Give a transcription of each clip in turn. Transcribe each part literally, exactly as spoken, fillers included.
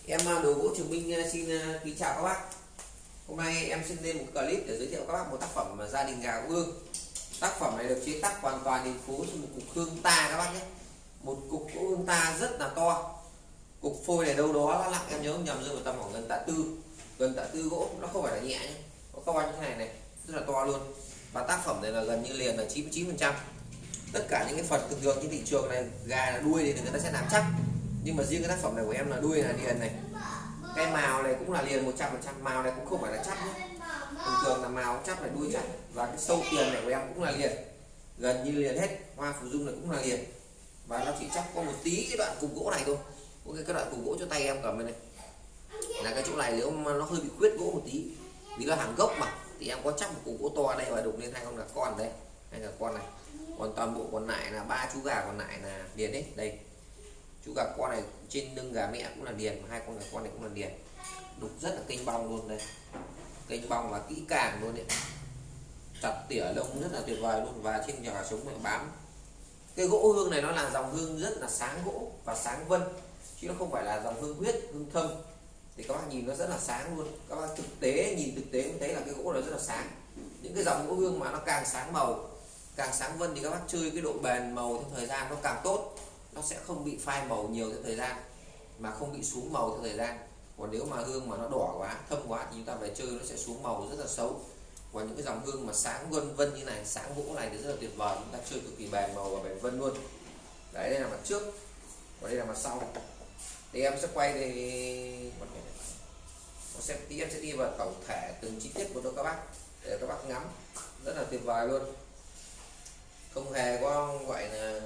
Em Đồ Gỗ Trường Minh xin kính chào các bác. Hôm nay em xin lên một clip để giới thiệu các bác một tác phẩm gia đình gà Gỗ Hương. Tác phẩm này được chế tác hoàn toàn hình phố trên một cục hương ta các bác nhé. Một cục gỗ hương ta rất là to. Cục phôi này đâu đó nó nặng, em nhớ nhầm rơi vào tầm khoảng gần tạ tư, gần tạ tư gỗ, nó không phải là nhẹ nhé. Có các bác như thế này này, rất là to luôn. Và tác phẩm này là gần như liền là chín mươi chín phần trăm. Tất cả những cái phần thường thường trên thị trường này gà là đuôi thì người ta sẽ làm chắc, nhưng mà riêng cái tác phẩm này của em là đuôi là liền này. Cái màu này cũng là liền một trăm phần trăm, màu này cũng không phải là chắc nhé. Thường thường là màu chắc này, đuôi chắc. Và cái sâu tiền này của em cũng là liền, gần như liền hết. Hoa phù dung này cũng là liền. Và nó chỉ chắc có một tí cái đoạn cục gỗ này thôi. Có cái đoạn cục gỗ cho tay em cầm bên này là cái chỗ này nếu mà nó hơi bị khuyết gỗ một tí, vì là hàng gốc mà, thì em có chắc một cục gỗ to đây và đục lên hai con gà con đấy, hai gà con này. Còn toàn bộ còn lại là ba chú gà còn lại là liền hết. Đây chú gà con này trên lưng gà mẹ cũng là liền, hai con gà con này cũng là liền, đục rất là kênh bong luôn. Đây kênh bong là kỹ càng luôn đấy, chặt tỉa lông rất là tuyệt vời luôn. Và trên nhà sống này bám cái gỗ hương này, nó là dòng hương rất là sáng gỗ và sáng vân, chứ nó không phải là dòng hương huyết, hương thâm. Thì các bác nhìn nó rất là sáng luôn. Các bác thực tế nhìn thực tế mới thấy là cái gỗ nó rất là sáng. Những cái dòng gỗ hương mà nó càng sáng màu, càng sáng vân thì các bác chơi cái độ bền màu theo thời gian nó càng tốt. Nó sẽ không bị phai màu nhiều theo thời gian, mà không bị xuống màu theo thời gian. Còn nếu mà hương mà nó đỏ quá, thâm quá thì chúng ta về chơi nó sẽ xuống màu rất là xấu. Và những cái dòng hương mà sáng vân vân như này, sáng gỗ này thì rất là tuyệt vời, chúng ta chơi cực kỳ bền màu và bền vân luôn. Đấy, đây là mặt trước, và đây là mặt sau. Thì em sẽ quay thì nó sẽ tí em sẽ đi vào tổng thể từng chi tiết của cho các bác để các bác ngắm, rất là tuyệt vời luôn. Không hề có gọi là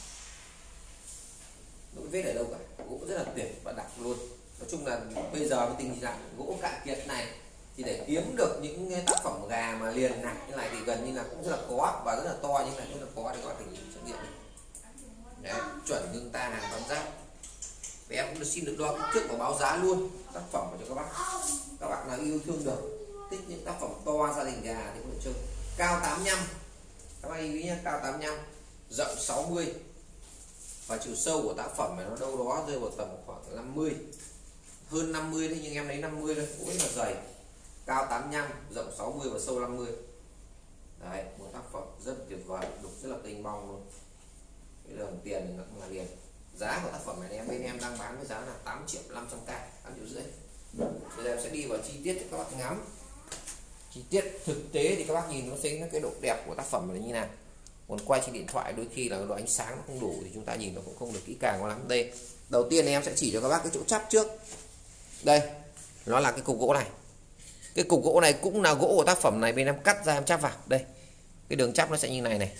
nỗi vết ở đâu cả, gỗ rất là tuyệt và đặc luôn. Nói chung là bây giờ cái tình trạng gỗ cạn kiệt này thì để kiếm được những tác phẩm gà mà liền nặng như này thì gần như là cũng rất là khó, và rất là to như này rất là khó để có thể nhìn trải nghiệm. Đấy, chuẩn hương ta hàng bám giáp. Và em cũng được xin được đo kích thước và báo giá luôn tác phẩm cho các bác. Các bạn nào yêu thương được, thích những tác phẩm to gia đình gà thì có thể chơi. Cao tám mươi lăm, các bạn lưu ý nhé, cao tám mươi lăm, rộng sáu mươi. Và chiều sâu của tác phẩm này nó đâu đó rơi vào tầm khoảng năm mươi, hơn năm mươi đấy, nhưng em lấy năm mươi thôi, cũng rất là dày. Cao tám mươi lăm, rộng sáu mươi và sâu năm mươi. Đấy, một tác phẩm rất tuyệt vời, đục rất là tinh bong luôn. Cái đồng tiền thì nó cũng là liền. Giá của tác phẩm này em bên em đang bán với giá là tám triệu năm trăm k, tám triệu rưỡi. Bây giờ em sẽ đi vào chi tiết cho các bác ngắm. Chi tiết thực tế thì các bác nhìn nó thấy cái độ đẹp của tác phẩm này như nào. Còn quay trên điện thoại đôi khi là độ ánh sáng nó không đủ thì chúng ta nhìn nó cũng không được kỹ càng lắm. Đây, đầu tiên em sẽ chỉ cho các bác cái chỗ chắp trước. Đây, nó là cái cục gỗ này. Cái cục gỗ này cũng là gỗ của tác phẩm này, bên em cắt ra em chắp vào. Đây, cái đường chắp nó sẽ như này này.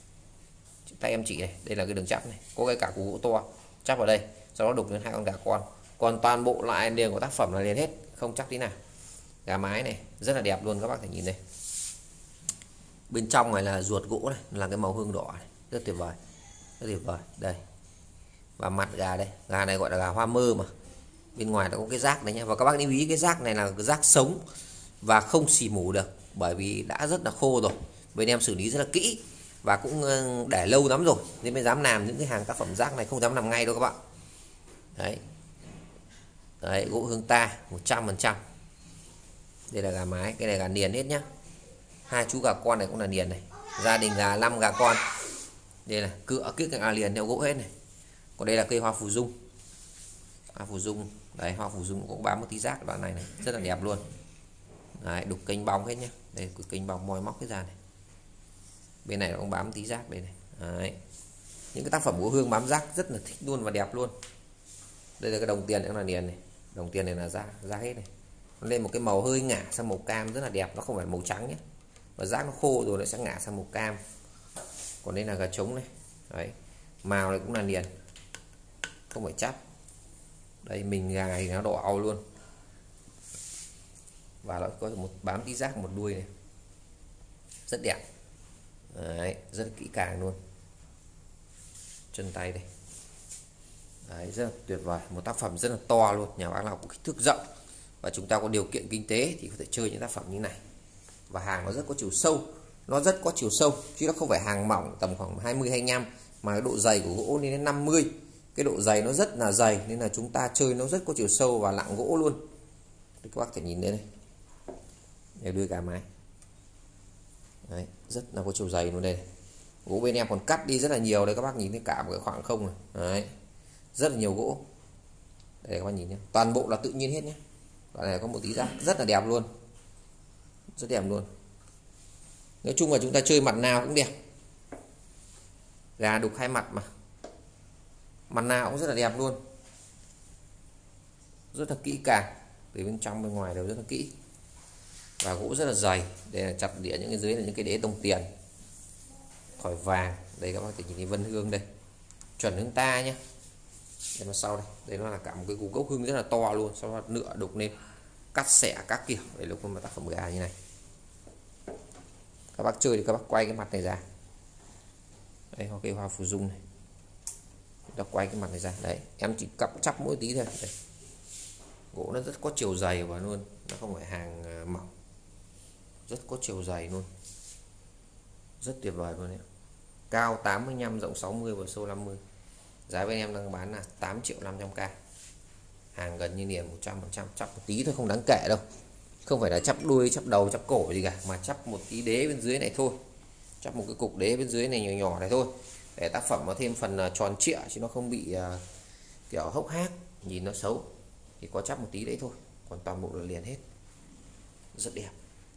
Tay em chỉ này, đây là cái đường chắp này, có cái cả cục gỗ to chắp vào đây, sau đó đục lên hai con gà con. Còn toàn bộ lại liền của tác phẩm là liền hết, không chắc tí nào. Gà mái này rất là đẹp luôn, các bác thể nhìn đây. Bên trong này là ruột gỗ này, là cái màu hương đỏ này, rất tuyệt vời, rất tuyệt vời. Đây, và mặt gà đây, gà này gọi là gà hoa mơ mà. Bên ngoài nó có cái rác đấy nhé. Và các bác lưu ý cái rác này là cái rác sống và không xì mủ được, bởi vì đã rất là khô rồi. Bên em xử lý rất là kỹ và cũng để lâu lắm rồi nên mới dám làm những cái hàng tác phẩm rác này, không dám làm ngay đâu các bạn. Đấy, đấy, gỗ hương ta một trăm phần trăm. Đây là gà mái, cái này gà niền hết nhá. Hai chú gà con này cũng là niền này, gia đình gà năm gà con. Đây là cựa kiếc gà liền theo gỗ hết này. Còn đây là cây hoa phù dung, hoa phù dung đấy, hoa phù dung cũng bám một tí rác đoạn này này, rất là đẹp luôn. Đấy, đục kênh bong hết nhá. Đây kênh bong moi móc cái ra này, bên này nó cũng bám tí rác đây này. Đấy, những cái tác phẩm của hương bám rác rất là thích luôn và đẹp luôn. Đây là cái đồng tiền cũng là niền này, đồng tiền này là da da hết này, nó lên một cái màu hơi ngả sang màu cam rất là đẹp, nó không phải màu trắng nhé. Và rác nó khô rồi nó sẽ ngả sang màu cam. Còn đây là gà trống này, đấy, màu này cũng là niền, không phải chắp. Đây mình gà này nó đỏ au luôn, và nó có một bám tí rác một đuôi này, rất đẹp. Đấy, rất là kỹ càng luôn. Chân tay đây. Đấy, rất là tuyệt vời, một tác phẩm rất là to luôn. Nhà bác nào có kích thước rộng và chúng ta có điều kiện kinh tế thì có thể chơi những tác phẩm như này. Và hàng nó rất có chiều sâu, nó rất có chiều sâu chứ nó không phải hàng mỏng tầm khoảng hai mươi hai mươi lăm, mà cái độ dày của gỗ lên đến năm mươi. cái độ dày nó rất là dày nên là chúng ta chơi nó rất có chiều sâu và nặng gỗ luôn. Thì các bác thể nhìn đây này, để đưa gà mái đấy, rất là có chiều dày luôn đây. Gỗ bên em còn cắt đi rất là nhiều đây, các bác nhìn thấy cả một cái khoảng không này đấy, rất là nhiều gỗ đây các bác nhìn nhé, toàn bộ là tự nhiên hết nhé. Đoạn này có một tí rác rất là đẹp luôn, rất đẹp luôn. Nói chung là chúng ta chơi mặt nào cũng đẹp, gà đục hai mặt mà, mặt nào cũng rất là đẹp luôn, rất là kỹ càng, từ bên trong bên ngoài đều rất là kỹ và gỗ rất là dày. Đây là chặt đĩa, những cái dưới là những cái đế đồng tiền, thỏi vàng. Đây các bác thể nhìn thấy vân hương đây, chuẩn hương ta nhé. Đây mà sau đây, đây nó là cả một cái củ gốc hương rất là to luôn, sau đó nựa đục lên, cắt xẻ các kiểu để lúc mà tác phẩm gà như này. Các bác chơi thì các bác quay cái mặt này ra, đây có cây hoa phù dung này, chúng ta quay cái mặt này ra đấy, em chỉ cặp chắp mỗi tí thôi đây. Gỗ nó rất có chiều dày và luôn, nó không phải hàng mỏng, rất có chiều dày luôn, rất tuyệt vời luôn đấy. Cao tám mươi lăm, rộng sáu mươi và sâu năm mươi. Giá bên em đang bán là tám triệu năm trăm k, hàng gần như liền một trăm phần trăm, chắp một tí thôi không đáng kể đâu, không phải là chắp đuôi, chắp đầu, chắp cổ gì cả, mà chắp một tí đế bên dưới này thôi, chắp một cái cục đế bên dưới này nhỏ nhỏ này thôi, để tác phẩm nó thêm phần tròn trịa chứ nó không bị uh, kiểu hốc hác nhìn nó xấu, thì có chắp một tí đấy thôi, còn toàn bộ là liền hết, rất đẹp.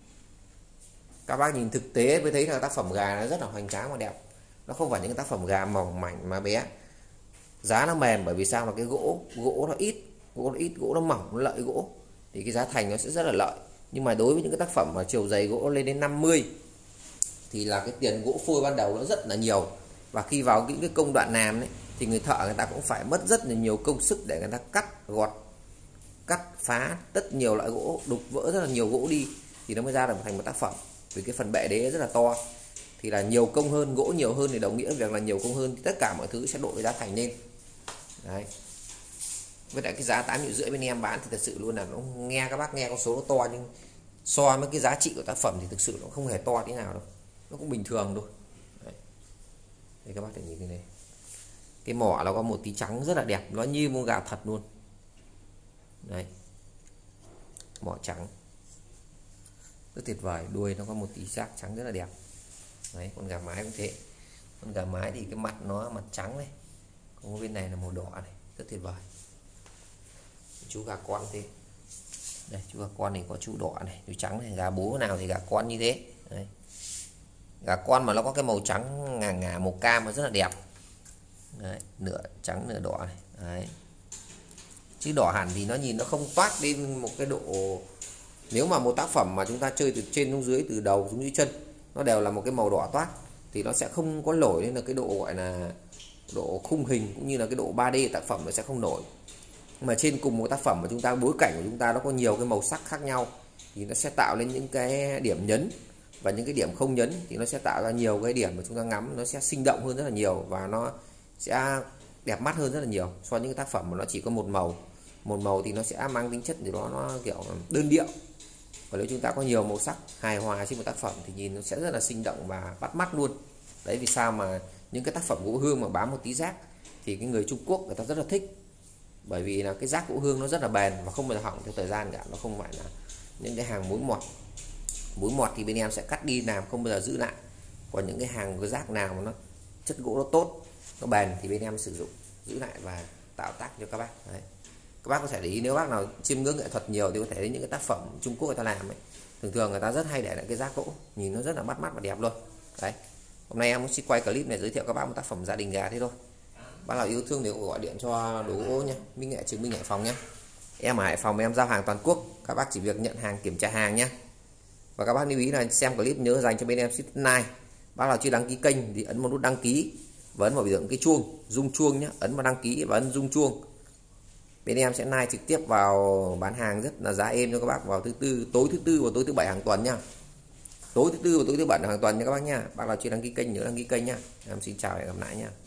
Các bác nhìn thực tế mới thấy là tác phẩm gà nó rất là hoành tráng và đẹp, nó không phải những cái tác phẩm gà mỏng mảnh mà bé. Giá nó mềm bởi vì sao, là cái gỗ gỗ nó ít, gỗ nó ít, gỗ nó mỏng, nó lợi gỗ thì cái giá thành nó sẽ rất là lợi. Nhưng mà đối với những cái tác phẩm mà chiều dày gỗ lên đến năm mươi thì là cái tiền gỗ phôi ban đầu nó rất là nhiều, và khi vào những cái công đoạn làm đấy thì người thợ người ta cũng phải mất rất là nhiều công sức để người ta cắt gọt, cắt phá rất nhiều loại gỗ, đục vỡ rất là nhiều gỗ đi thì nó mới ra được thành một tác phẩm. Vì cái phần bệ đế rất là to thì là nhiều công hơn, gỗ nhiều hơn thì đồng nghĩa việc là nhiều công hơn, thì tất cả mọi thứ sẽ đội cái giá thành lên đấy. Với lại cái giá tám triệu rưỡi bên em bán thì thật sự luôn là nó nghe các bác nghe con số nó to, nhưng so với cái giá trị của tác phẩm thì thực sự nó không hề to tí nào đâu, nó cũng bình thường thôi đấy. Đây các bác thể nhìn thế này, cái mỏ nó có một tí trắng rất là đẹp, nó như con gà thật luôn đấy, mỏ trắng rất tuyệt vời, đuôi nó có một tí rác trắng rất là đẹp đấy. Con gà mái cũng thế, con gà mái thì cái mặt nó mặt trắng này, còn bên này là màu đỏ này, rất tuyệt vời. Chú gà con thế đây, chú gà con này có chú đỏ này, chú trắng này, gà bố nào thì gà con như thế đấy. Gà con mà nó có cái màu trắng ngà ngà màu cam mà rất là đẹp đấy, nửa trắng nửa đỏ này đấy. Chứ đỏ hẳn thì nó nhìn nó không toát lên một cái độ, nếu mà một tác phẩm mà chúng ta chơi từ trên xuống dưới, từ đầu xuống dưới chân nó đều là một cái màu đỏ toát thì nó sẽ không có nổi lên là cái độ gọi là độ khung hình cũng như là cái độ ba D tác phẩm nó sẽ không nổi. Mà trên cùng một tác phẩm mà chúng ta bối cảnh của chúng ta nó có nhiều cái màu sắc khác nhau thì nó sẽ tạo lên những cái điểm nhấn và những cái điểm không nhấn, thì nó sẽ tạo ra nhiều cái điểm mà chúng ta ngắm nó sẽ sinh động hơn rất là nhiều và nó sẽ đẹp mắt hơn rất là nhiều so với những cái tác phẩm mà nó chỉ có một màu. Một màu thì nó sẽ mang tính chất gì đó nó kiểu đơn điệu, và nếu chúng ta có nhiều màu sắc hài hòa trên một tác phẩm thì nhìn nó sẽ rất là sinh động và bắt mắt luôn. Đấy vì sao mà những cái tác phẩm gỗ hương mà bám một tí rác thì cái người Trung Quốc người ta rất là thích, bởi vì là cái rác gỗ hương nó rất là bền và không bao giờ hỏng theo thời gian cả, nó không phải là những cái hàng mối mọt. Mối mọt thì bên em sẽ cắt đi làm không bao giờ giữ lại, còn những cái hàng cái rác nào mà nó chất gỗ nó tốt, nó bền thì bên em sử dụng giữ lại và tạo tác cho các bác. Đấy. Các bác có thể để ý, nếu bác nào chiêm ngưỡng nghệ thuật nhiều thì có thể đến những cái tác phẩm Trung Quốc người ta làm ấy, thường thường người ta rất hay để lại cái rác gỗ, nhìn nó rất là bắt mắt và đẹp luôn. Đấy, hôm nay em sẽ quay clip này giới thiệu các bác một tác phẩm gia đình gà thế thôi. Bác nào yêu thương thì gọi điện cho đồ gỗ nhé, Minh Nghệ Chứng Minh Hải Phòng nhé. Em ở Hải Phòng em giao hàng toàn quốc, các bác chỉ việc nhận hàng kiểm tra hàng nhé. Và các bác lưu ý là xem clip nhớ dành cho bên em ship like. Bác nào chưa đăng ký kênh thì ấn vào nút đăng ký và ấn vào biểu tượng cái chuông, rung chuông nhé, ấn vào đăng ký và ấn rung chuông. Bên em sẽ like trực tiếp vào bán hàng rất là giá êm cho các bác vào thứ tư, tối thứ tư và tối thứ bảy hàng tuần nhá. Tối thứ tư và tối thứ bảy hàng tuần nha các bác nhá. Bác nào chưa đăng ký kênh nhớ đăng ký kênh nhá. Em xin chào và hẹn gặp lại nhá.